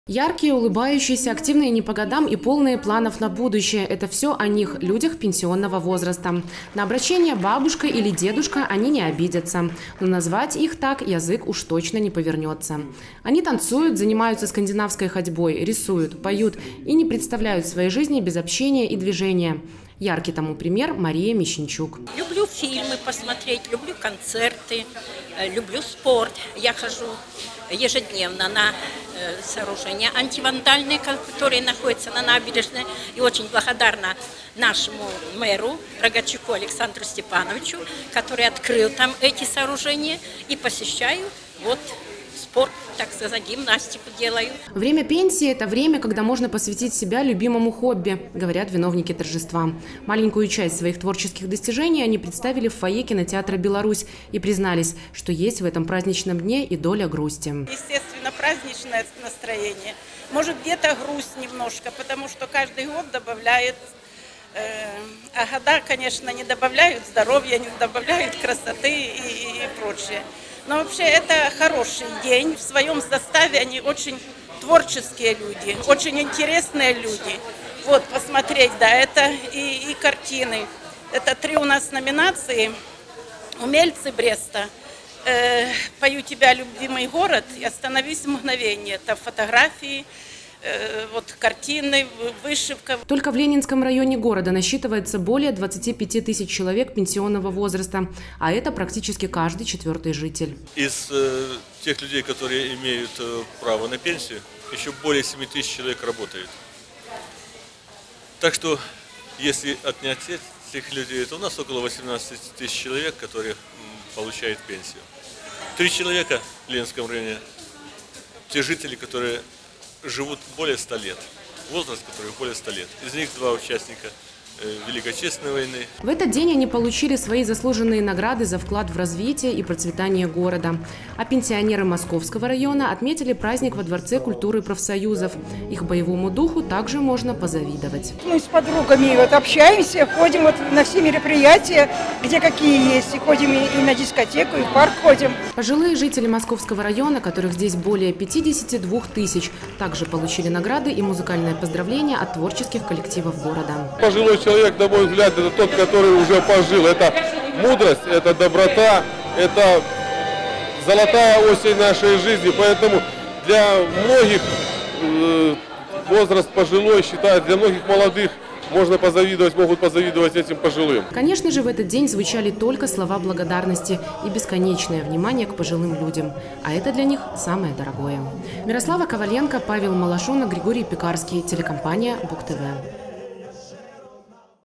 Яркие, улыбающиеся, активные не по годам и полные планов на будущее – это все о них, людях пенсионного возраста. На обращение бабушка или дедушка они не обидятся, но назвать их так язык уж точно не повернется. Они танцуют, занимаются скандинавской ходьбой, рисуют, поют и не представляют своей жизни без общения и движения. Яркий тому пример Мария Мещенчук. Люблю фильмы посмотреть, люблю концерты, люблю спорт. Я хожу ежедневно на сооружения антивандальные, которые находятся на набережной. И очень благодарна нашему мэру Рогачуку Александру Степановичу, который открыл там эти сооружения. И посещаю спорт, так сказать, гимнастику делаю. Время пенсии – это время, когда можно посвятить себя любимому хобби, говорят виновники торжества. Маленькую часть своих творческих достижений они представили в фойе кинотеатра «Беларусь» и признались, что есть в этом праздничном дне и доля грусти. Естественно, праздничное настроение. Может, где-то грусть немножко, потому что каждый год добавляет, а года, конечно, не добавляют здоровья, не добавляют красоты и прочее. Но вообще это хороший день. В своем составе они очень творческие люди, очень интересные люди. Вот, посмотреть, да, это и картины. Это 3 у нас номинации. «Умельцы Бреста», «Пою тебя, любимый город» и «Остановись в мгновение». Это фотографии, картины, вышивка. Только в Ленинском районе города насчитывается более 25 тысяч человек пенсионного возраста, а это практически каждый 4-й житель. Из тех людей, которые имеют право на пенсию, еще более 7 тысяч человек работает. Так что, если отнять этих людей, то у нас около 18 тысяч человек, которые получают пенсию. 3 человека в Ленинском районе, те жители, которые живут более 100 лет, возраст которых более 100 лет. Из них 2 участника Великой Отечественной войны. В этот день они получили свои заслуженные награды за вклад в развитие и процветание города. А пенсионеры Московского района отметили праздник во Дворце культуры и профсоюзов. Их боевому духу также можно позавидовать. Мы с подругами общаемся, ходим на все мероприятия, где какие есть. И ходим и на дискотеку, и в парк ходим. Пожилые жители Московского района, которых здесь более 52 тысяч, также получили награды и музыкальное поздравление от творческих коллективов города. Пожилой человек, на мой взгляд, это тот, который уже пожил. Это мудрость, это доброта, это золотая осень нашей жизни. Поэтому для многих возраст пожилой считают, для многих молодых можно позавидовать, могут позавидовать этим пожилым. Конечно же, в этот день звучали только слова благодарности и бесконечное внимание к пожилым людям. А это для них самое дорогое. Мирослава Коваленко, Павел Малашонок, Григорий Пекарский, телекомпания БугТV.